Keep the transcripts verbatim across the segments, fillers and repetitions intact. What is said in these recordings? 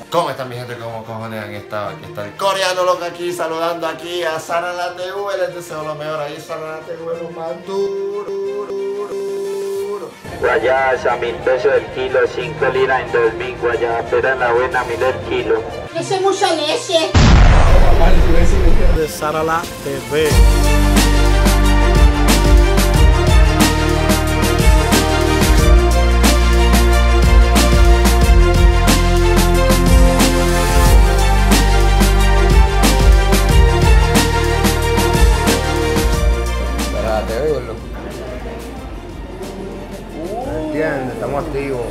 ¿Cómo están mi gente? ¿Cómo cojones han estado? Aquí está el coreano loco aquí, saludando aquí a Sara la T V. Les deseo lo mejor ahí, Sara la T V, lo más duro, duro, duro. Guayas a mil pesos el kilo, cinco liras en dos mil, guayas, pero en la buena mil el kilo. Ese es mucha leche. De Sara la T V. ¿Entiendes? Estamos activos.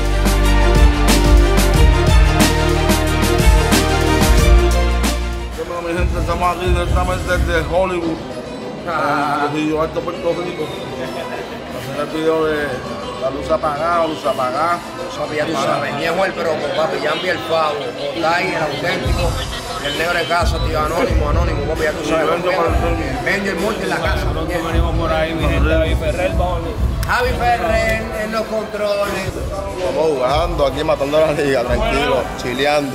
Bueno, mi gente, estamos aquí directamente desde Hollywood, Ah. en Río Alto, Puerto Rico. Hacer el video de la luz apagada, luz apagada. Papi, ya tú sabes, Niejo el broco, papi, Yambi el pavo, Otay el auténtico, el negro de casa, tío, anónimo, anónimo, papi, ya tú sabes. Benjo el multi en la casa. Nosotros venimos por ahí, mi gente, Javi Ferrer, vamos. Javi Ferrer en los controles. Estamos jugando aquí, matando la liga, tranquilo, chileando.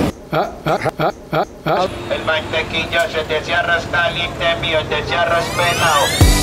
El mantequilla se te cierra caliente mío, te cierras pelado.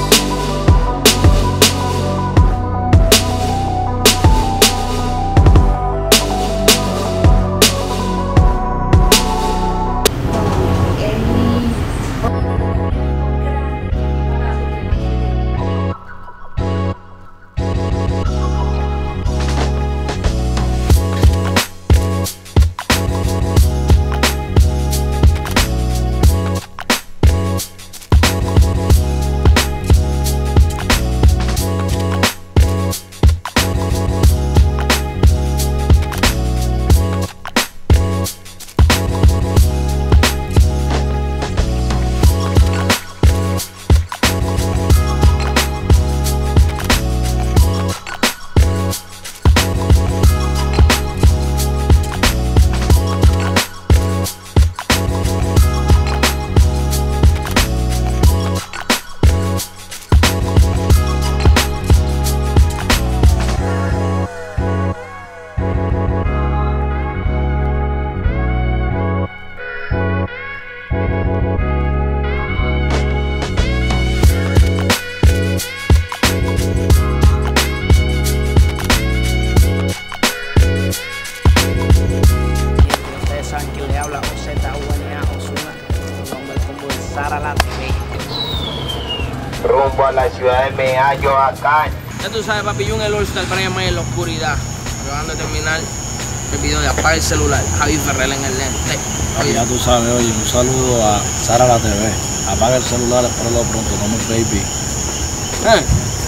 Rumbo a la ciudad de Meayoacán. Ya tú sabes, papi, yo en el All-Star Prime en la oscuridad. Acabando de terminar el video de apagar el celular. Javi Ferrer en el lente. Oye. Ya tú sabes, oye, un saludo a Sara la T V. Apaga el celular, espéralo pronto, como un baby. Eh.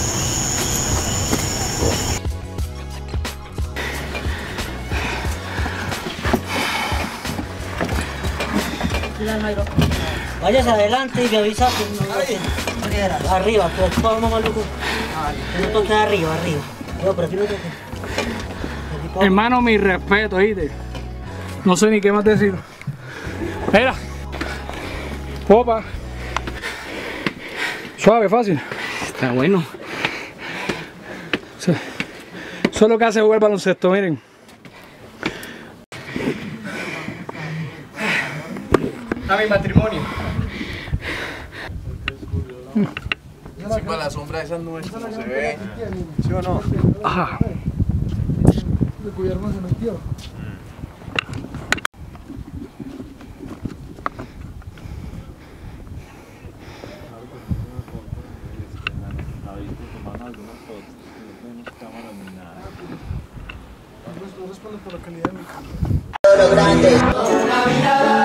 Vayas adelante y me avisa que no lo tienes. Arriba, pues vamos maluco. No toques arriba, arriba. Yo, pero aquí no toques. Hermano, mi respeto, ¿oíste? No sé ni qué más decir. Mira. Opa. Suave, fácil. Está bueno. Eso es lo que hace jugar baloncesto, miren. A mi matrimonio. Sí, con la sombra de esas nubes, ¿cómo se ve? ¿Sí o no? Ajá. El gobierno se metió. Lo grande.